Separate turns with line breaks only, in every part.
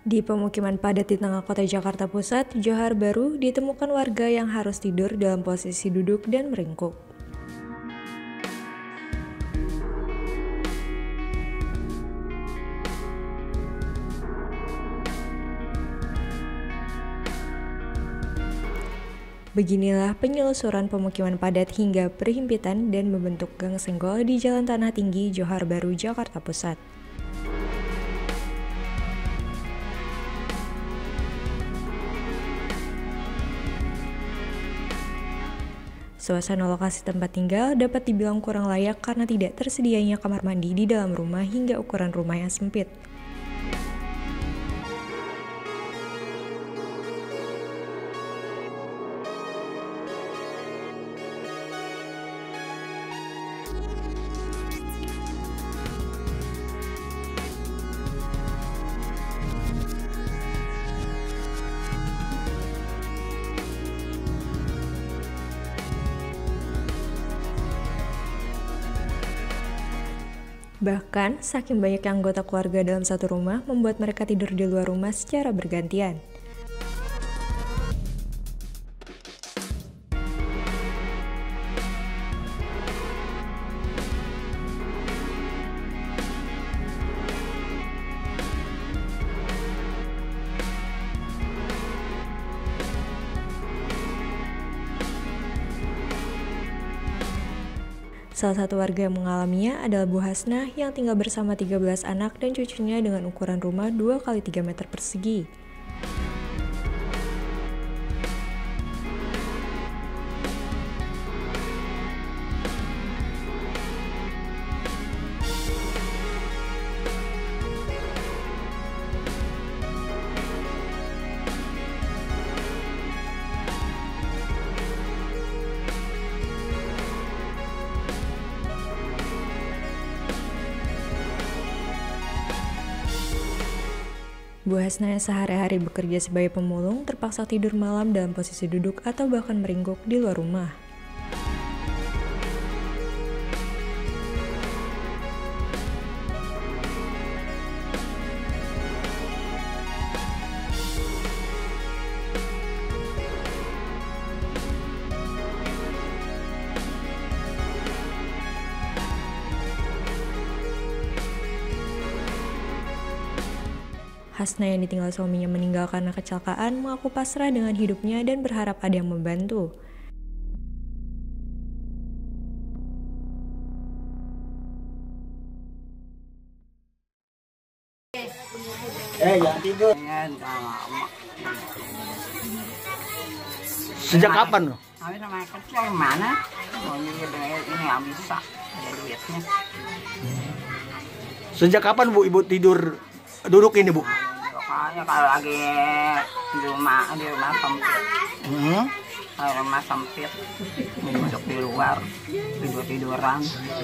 Di pemukiman padat di tengah kota Jakarta Pusat, Johar Baru, ditemukan warga yang harus tidur dalam posisi duduk dan meringkuk. Beginilah penyelusuran pemukiman padat hingga perhimpitan dan membentuk gang senggol di Jalan Tanah Tinggi, Johar Baru, Jakarta Pusat. Suasana lokasi tempat tinggal dapat dibilang kurang layak karena tidak tersedianya kamar mandi di dalam rumah hingga ukuran rumah yang sempit. Bahkan, saking banyaknya anggota keluarga dalam satu rumah membuat mereka tidur di luar rumah secara bergantian. Salah satu warga yang mengalaminya adalah Bu Hasnah yang tinggal bersama 13 anak dan cucunya dengan ukuran rumah 2 x 3 meter persegi. Bu Hasnah yang sehari-hari bekerja sebagai pemulung terpaksa tidur malam dalam posisi duduk atau bahkan meringkuk di luar rumah. Hasnah yang ditinggal suaminya meninggal karena kecelakaan mengaku pasrah dengan hidupnya dan berharap ada yang membantu.
Jangan tidur. Sejak kapan lo?
Kami sama kecil mana? Mau ini nggak bisa, ada duitnya.
Sejak kapan Bu Ibu tidur duduk ini Bu?
Pokoknya kalau lagi di rumah sempit. Kalau rumah sempit, duduk di luar, tiduran.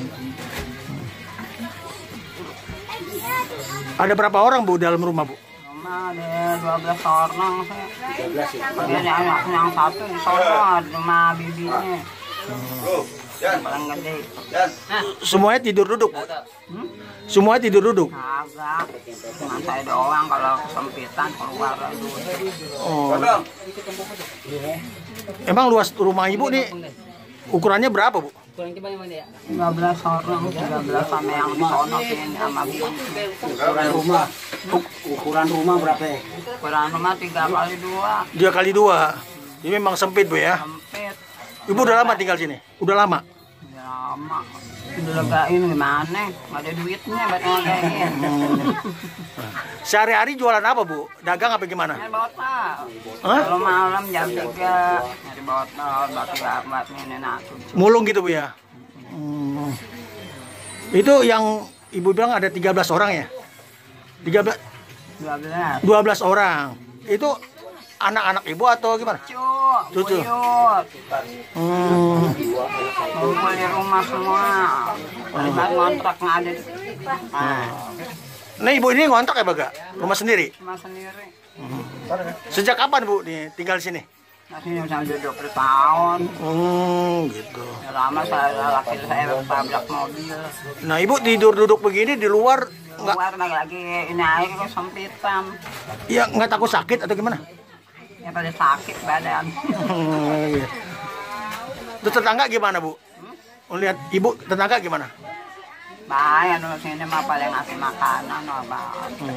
Ada berapa orang Bu dalam rumah Bu?
Rumah ada 12 orang. 12 ya? Yang satu di sana, di rumah bibinya. Yang paling gede.
Semuanya tidur duduk Bu? Semuanya tidur duduk?
Agak, cuma saya doang kalau kesempitan keluar dulu.
Oh. Emang luas rumah Ibu nih ukurannya berapa Bu?
13 orang, 13 sama yang di sono sini sama bini.
Ukuran rumah berapa ya?
Ukuran rumah 3x2.
3x2. Ini memang sempit Bu ya?
Sempit.
Ibu udah lama tinggal sini? Udah lama?
Udah lama. Udah legain gimana? Nggak ada duitnya buat ngelegain.
Sehari-hari jualan apa Bu? Dagang apa gimana?
Nyari botol.
Hah?
Kalau malam jam 3 nyari botol, buat nenek aku.
Mulung gitu Bu ya? Itu yang Ibu bilang ada 13 orang ya? 12
12.
orang. Itu anak-anak Ibu atau gimana? Cucu.
Buyut. Ngumpul di rumah semua. Rumah kontrak nggak ada.
Nah Ibu ini ngontrak ya Baga? Rumah sendiri?
Rumah sendiri.
Sejak kapan Bu nih tinggal di sini?
Nah, sini udah 20 tahun.
Gitu.
Udah lama laki saya tabrak mobil.
Nah Ibu tidur duduk begini di luar
keluar lagi ini air kok sempitan.
Ya nggak takut sakit atau gimana?
Ya pada sakit badan.
Iya. Terus tetangga gimana Bu? Lihat ibu tetangga gimana?
Bahaya no sini mah pada ngasih makanan no bang.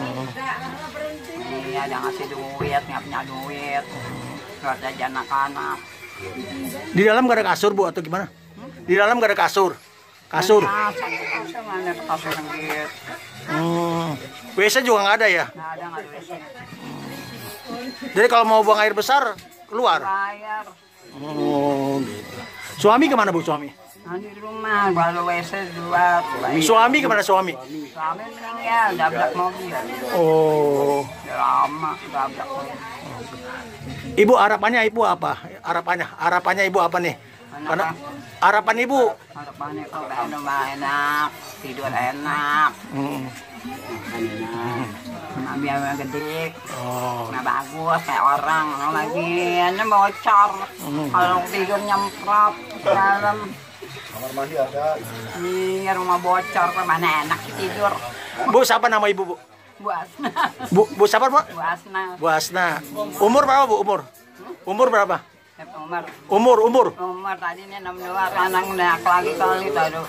Ini ada ngasih duit, nggak punya duit. Buat jajan anak-anak.
Di dalam gak ada kasur Bu atau gimana? Di dalam gak ada kasur? Kasur?
Kasur mana kasur sendiri.
WC juga nggak ada ya?
Nggak ada WC.
Jadi kalau mau buang air besar keluar?
Bayar.
Oh gitu. Suami kemana Bu suami?
Di rumah, baru WC dua.
Suami kemana suami?
Suami meninggal, dabrak mobil.
Oh.
Lama, dabrak mobil.
Ibu harapannya ibu apa? Harapannya ibu apa nih? Karena harapan ibu.
Harapannya kok enak, tidur enak. Biar gede, nggak bagus kayak orang lagi ini bocor. Kalau tidur nyemprot dalam.
Kamar mandi ada.
Iya rumah bocor, mana enak tidur.
Bu siapa nama ibu Bu?
Bu Asna.
Bu siapa Bu?
Bu Asna.
Bu Asna. Umur berapa Bu? Umur berapa?
Umur.
Umur
Tadi ini 62, anak naik lagi kali tadi.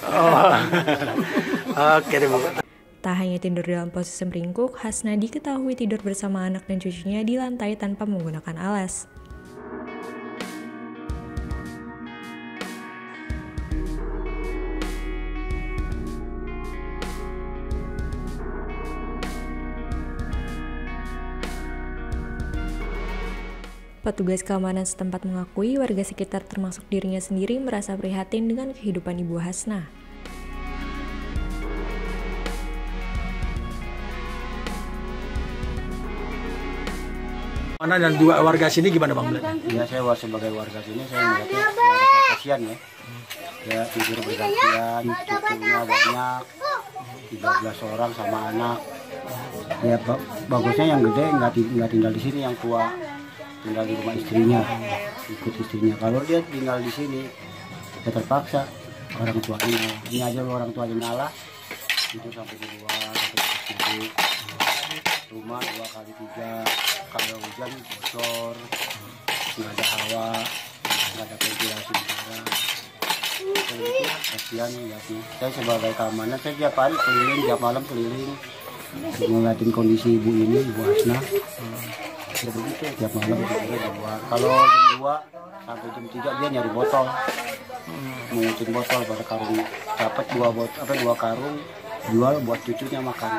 Oke deh Bu.
Tak hanya tidur dalam posisi meringkuk, Hasna diketahui tidur bersama anak dan cucunya di lantai tanpa menggunakan alas. Petugas keamanan setempat mengakui warga sekitar termasuk dirinya sendiri merasa prihatin dengan kehidupan Ibu Hasna.
Mana dan dua warga sini gimana Bang?
Ya saya sebagai warga sini saya melihatnya kasihan ya. Ya tidur bergantian, cucunya banyak, 13 orang sama anak. Ya bagusnya yang gede nggak tinggal di sini, yang tua tinggal di rumah istrinya, ikut istrinya. Kalau dia tinggal di sini, ya terpaksa orang tuanya. Ini aja orang tuanya ngalah, itu sampai di luar, sampai di rumah 2 kali 3. Kalau hujan bocor, nggak ada hawa, nggak ada ventilasi udara. Jadi kasihan ya sih. Saya sebagai keamanan, saya tiap hari keliling, tiap malam keliling, ngeliatin kondisi ibu ini, Ibu Hasna. Ya begitu, tiap malam dia di luar. Kalau jam 2 sampai jam 3 dia nyari botol, mengutin botol pada karung. Dapat 2 karung, jual buat cucunya makan.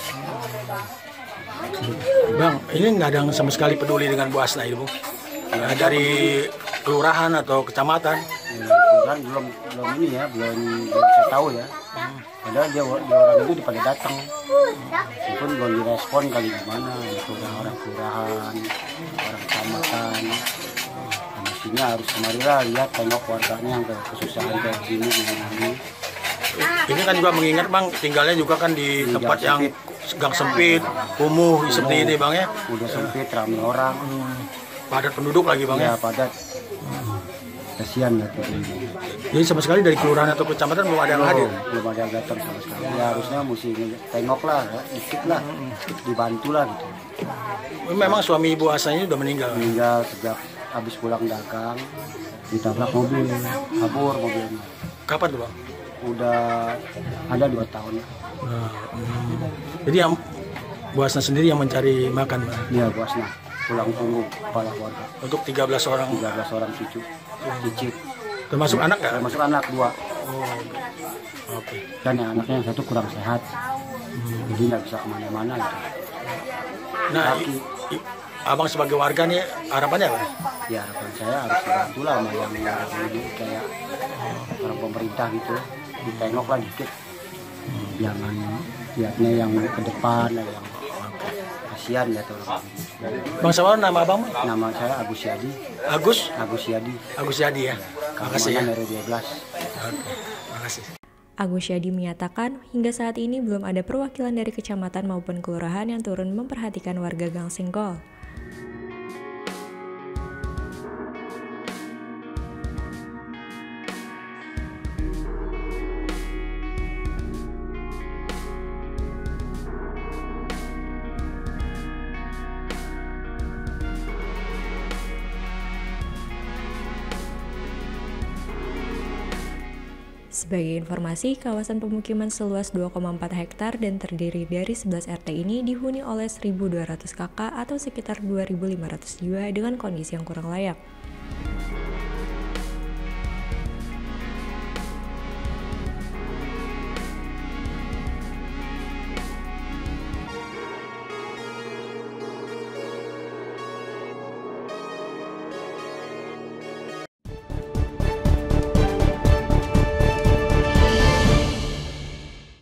Bang, ini nggak ada yang sama sekali peduli dengan Bu Hasna itu, Bu? Ya, dari kelurahan atau kecamatan?
Ya, kelurahan belum ini ya, belum bisa tahu ya. Padahal dia orang itu pada datang, meskipun belum direspon kali gimana. Orang kelurahan, orang kecamatan, mestinya harus kemarilah lihat tengok warganya yang kesusahan kayak gini.
Ini kan juga mengingat Bang, tinggalnya juga kan di tempat yang gang sempit, kumuh seperti ini Bang ya.
Udah sempit, ramai orang,
padat penduduk lagi Bang ya.
Padat. Kasihan ya ini.
Jadi sama sekali dari kelurahan atau kecamatan belum ada yang hadir.
Belum ada yang datang sama sekali. Ya harusnya mesti tengok lah, ya, dikit lah, dibantu lah gitu.
Memang suami Ibu Hasna ini udah meninggal.
Meninggal sejak habis pulang dagang, ditabrak mobil, kabur mobilnya.
Kapan tuh Bang?
Udah ada 2 tahun.
Jadi yang Bu Hasna sendiri yang mencari makan Bang?
Iya Bu Hasna, tulang punggung kepala keluarga.
Untuk 13 orang?
13 orang cucu, cicit.
Termasuk anak nggak?
Termasuk anak 2.
Oke.
Dan anaknya yang 1 kurang sehat, jadi nggak bisa kemana-mana gitu.
Nah, Abang sebagai warga nih harapannya apa?
Ya harapan saya harus dibantu lah sama yang ini kayak orang pemerintah gitu, ditengok lah dikit. Jangan lihatnya yang ke depan, ada yang kasihan ya tuh.
Bang siapa nama Abang?
Nama saya Agus Yadi. Agus Yadi.
Agus Yadi ya. Makasih ya.
Dari 12.
Oke. Makasih.
Agus Yadi menyatakan hingga saat ini belum ada perwakilan dari kecamatan maupun kelurahan yang turun memperhatikan warga Gang Senggol. Sebagai informasi, kawasan pemukiman seluas 2,4 hektar dan terdiri dari 11 RT ini dihuni oleh 1.200 kakak atau sekitar 2.500 jiwa dengan kondisi yang kurang layak.